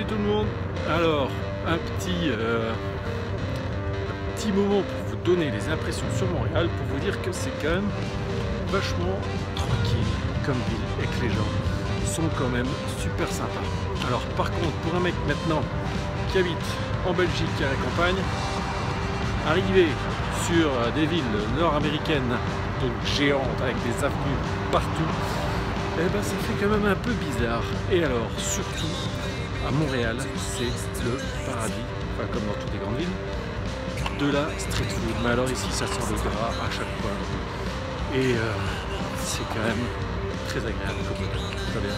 Salut tout le monde. Alors, un petit moment pour vous donner les impressions sur Montréal, pour vous dire que c'est quand même vachement tranquille comme ville et que les gens sont quand même super sympas. Alors par contre, pour un mec maintenant qui habite en Belgique à la campagne, arriver sur des villes nord-américaines, donc géantes avec des avenues partout, eh ben ça fait quand même un peu bizarre. Et alors surtout à Montréal, c'est le paradis, enfin comme dans toutes les grandes villes, de la street food. Mais alors ici ça sent le gras à chaque coin. Et c'est quand même très agréable comme très bien.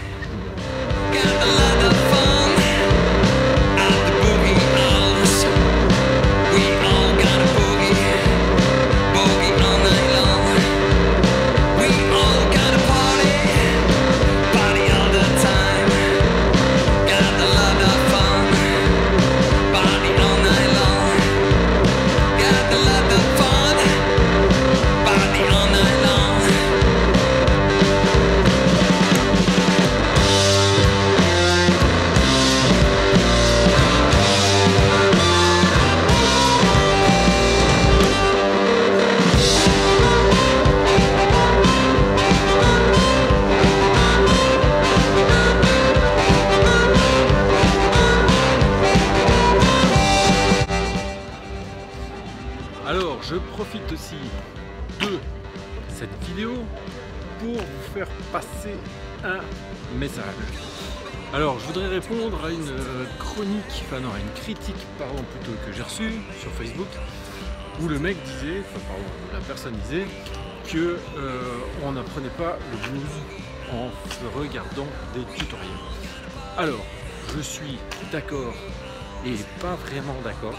Alors, je profite aussi de cette vidéo pour vous faire passer un message. Alors, je voudrais répondre à une chronique, enfin non, à une critique, pardon, plutôt que j'ai reçue sur Facebook, où le mec disait, enfin pardon, la personne disait que on n'apprenait pas le blues en regardant des tutoriels. Alors, je suis d'accord et pas vraiment d'accord.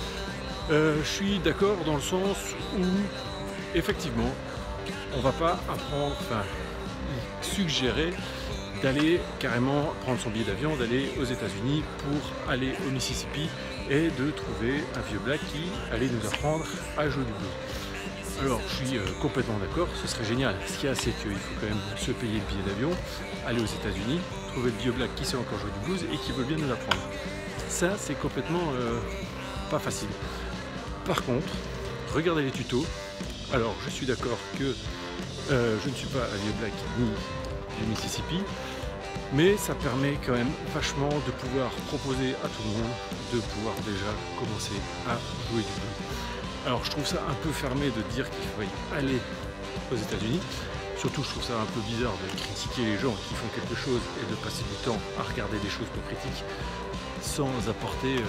Je suis d'accord dans le sens où effectivement on va pas apprendre, enfin suggérer d'aller carrément prendre son billet d'avion, d'aller aux États-Unis pour aller au Mississippi et de trouver un vieux black qui allait nous apprendre à jouer du blues. Alors je suis complètement d'accord, ce serait génial. Ce qu'il y a, c'est qu'il faut quand même se payer le billet d'avion, aller aux États-Unis, trouver le vieux black qui sait encore jouer du blues et qui veut bien nous apprendre. Ça c'est complètement pas facile. Par contre, regardez les tutos. Alors, je suis d'accord que je ne suis pas un vieux black ni du Mississippi, mais ça permet quand même vachement de pouvoir proposer à tout le monde de pouvoir déjà commencer à jouer du blues. Alors, je trouve ça un peu fermé de dire qu'il faut aller aux États-Unis. Surtout, je trouve ça un peu bizarre de critiquer les gens qui font quelque chose et de passer du temps à regarder des choses qu'on critique sans apporter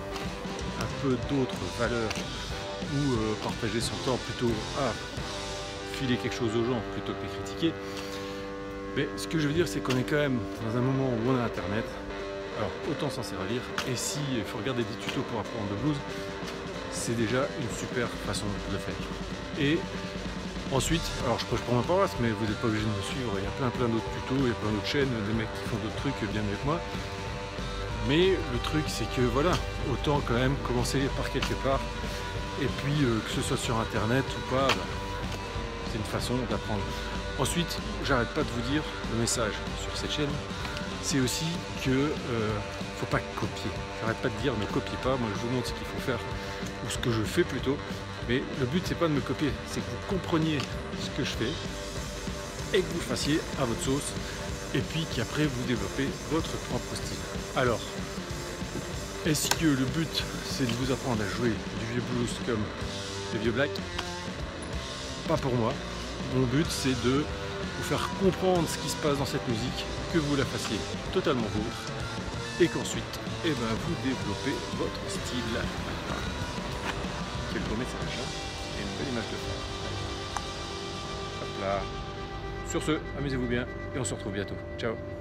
un peu d'autres valeurs ou partager son temps plutôt à filer quelque chose aux gens plutôt que les critiquer. Mais ce que je veux dire, c'est qu'on est quand même dans un moment où on a internet, alors autant s'en servir, et si il faut regarder des tutos pour apprendre le blues, c'est déjà une super façon de le faire. Et ensuite, alors je prêche pour ma paroisse, mais vous n'êtes pas obligé de me suivre, il y a plein d'autres tutos, il y a plein d'autres chaînes, des mecs qui font d'autres trucs bien mieux que moi. Mais le truc c'est que voilà, autant quand même commencer par quelque part, et puis que ce soit sur internet ou pas, bah, c'est une façon d'apprendre. Ensuite, j'arrête pas de vous dire, le message sur cette chaîne, c'est aussi que faut pas copier. J'arrête pas de dire ne copiez pas, moi je vous montre ce qu'il faut faire, ou ce que je fais plutôt, mais le but c'est pas de me copier, c'est que vous compreniez ce que je fais, et que vous le fassiez à votre sauce, et puis qu'après vous développez votre propre style. Alors, est-ce que le but c'est de vous apprendre à jouer du vieux blues comme des vieux blacks? Pas pour moi. Mon but c'est de vous faire comprendre ce qui se passe dans cette musique, que vous la fassiez totalement vôtre, et qu'ensuite eh ben, vous développez votre style. Quel beau message, hein, et une belle image de fond. Hop là. Sur ce, amusez-vous bien et on se retrouve bientôt. Ciao.